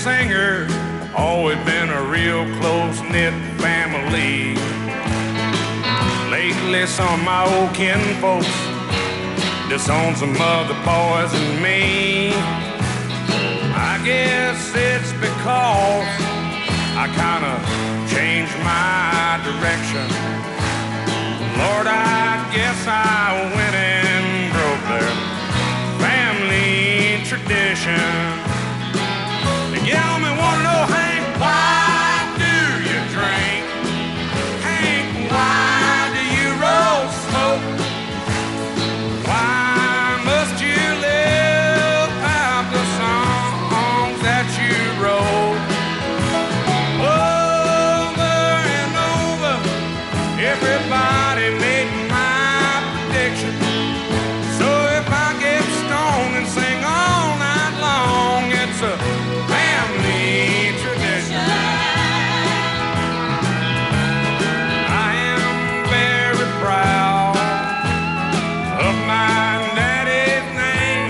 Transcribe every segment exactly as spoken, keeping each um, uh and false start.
singer, always been a real close-knit family. Lately, some of my old kinfolks disown some other boys and me. I guess it's because I kinda changed my direction. Lord, I guess I went and broke their family tradition. The gal me wanna know, Hank, why do you drink? Hank, why do you roll smoke? Why must you live out the songs that you wrote? Over and over, everybody made my prediction. So if I get stoned and sing all night long, it's a family tradition. I am very proud of my daddy's name,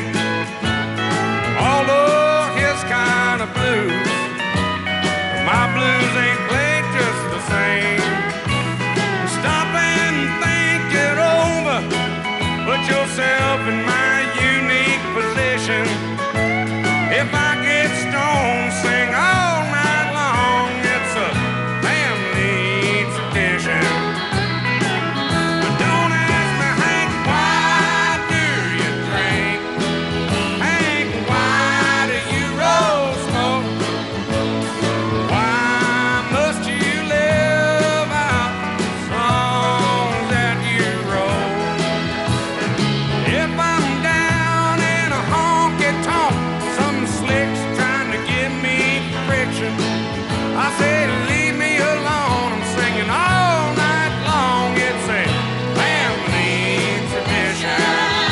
although his kind of blues, my blues ain't played just the same. Stop and think it over, put yourself in my unique position. If I get stoned, sing all night long, it's a family tradition. Don't ask me, Hank, why do you drink? Hank, why do you roll smoke? Why must you live out the songs that you wrote? If I'm down in a honky-tonk, some slick's trying to give me friction, I say, leave me alone, I'm singing all night long, it's a family tradition.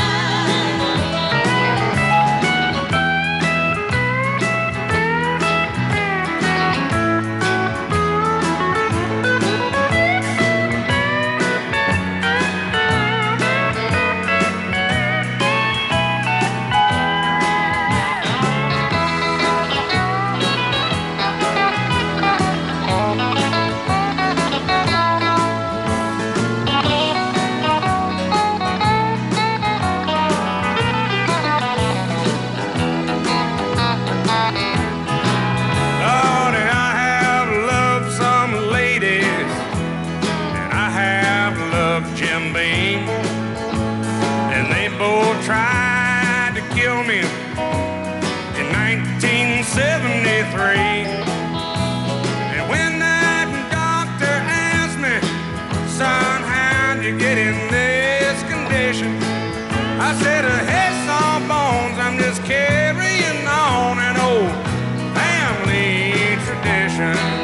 Lordy, I have loved some ladies, and I have loved Jim Beam, and they both tried to kill me in nineteen seventy-three. And when that doctor asked me, son, how'd you get in this condition? I said, hey, sawbones, I'm just carrying on an old family tradition.